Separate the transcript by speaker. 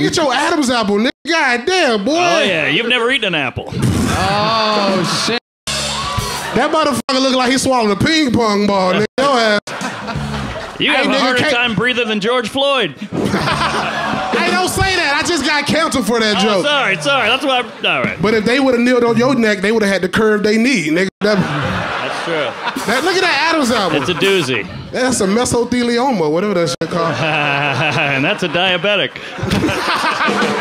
Speaker 1: at your Adam's apple, nigga. God damn, boy.
Speaker 2: Oh, yeah. You've never eaten an apple.
Speaker 3: Oh, shit.
Speaker 1: That motherfucker look like he swallowed a ping pong ball, nigga. Your ass.
Speaker 2: You have a harder time breathing than George Floyd.
Speaker 1: Hey, don't say that. I just got canceled for that joke.
Speaker 2: Sorry. That's why all right.
Speaker 1: But if they would have kneeled on your neck, they would have had to curve their knee, nigga.
Speaker 2: That's true.
Speaker 1: Look at that Adam's apple.
Speaker 2: It's a doozy.
Speaker 1: That's a mesothelioma, whatever that shit called.
Speaker 2: And that's a diabetic.